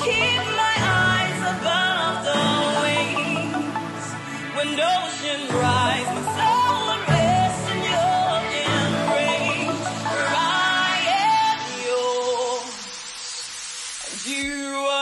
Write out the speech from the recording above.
keep my eyes above the waves. When oceans rise, my soul will rest in your embrace. For I am yours, and you are